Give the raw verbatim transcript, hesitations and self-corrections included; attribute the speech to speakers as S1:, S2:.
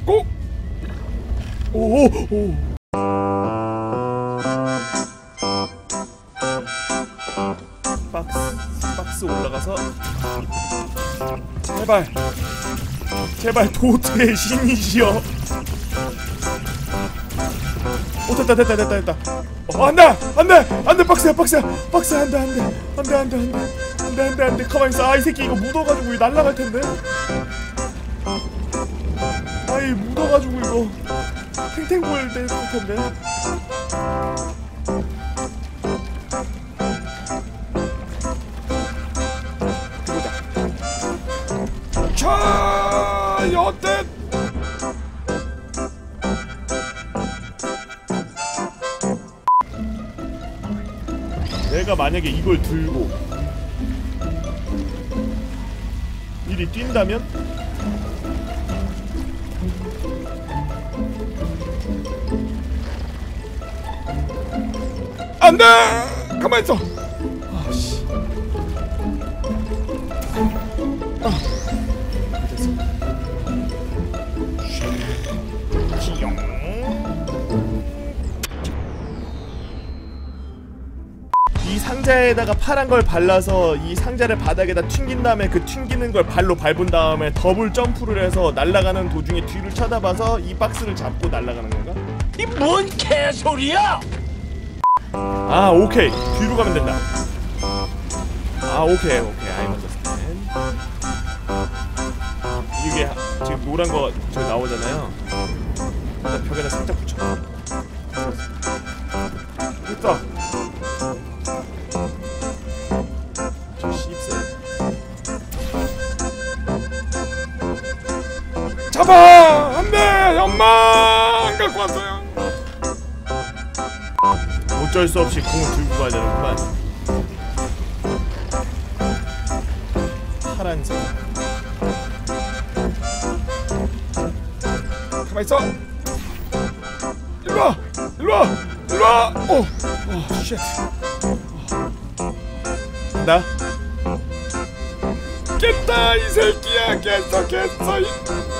S1: 고! 오! 오! 박스, 박스 올라가서 제발 제발 도트의 신이시여. 오 됐다 됐다 됐다 됐다. 어 안돼 안돼 안돼 박스야 박스야 박스 안돼 안돼 안돼 안돼 안돼 안돼 안돼 안돼 가만히 있어. 아 이 새끼 이거 묻어가지고 날라갈 텐데. 아이 묻어가지고 이거 탱탱볼 될 텐데. 자, 여태 내가 만약에 이걸 들고 미리 뛴다면 안돼! 가만히 있어. 아씨. 아. 이 상자에다가 파란 걸 발라서 이 상자를 바닥에다 튕긴 다음에 그 튕기는 걸 발로 밟은 다음에 더블 점프를 해서 날아가는 도중에 뒤를 쳐다봐서 이 박스를 잡고 날아가는 건가?
S2: 이 뭔 개소리야!
S1: 아 오케이 뒤로 가면 된다. 아 오케이 오케이 I understand. 이게 지금 노란 거 저기 나오잖아요. 일단 벽에다 살짝 붙여. 됐다. 저 씹새. 잡아! 안돼! 엄마! 안 갖고 왔어요. 어쩔 수 없이 공을 들고 가야 되는구만. 파란색. 가만히 있어. 일로와! 일로와! 일로와! 오! 오, 쉣. 나? 깼다, 이 새끼야! 깼어, 깼어! 이...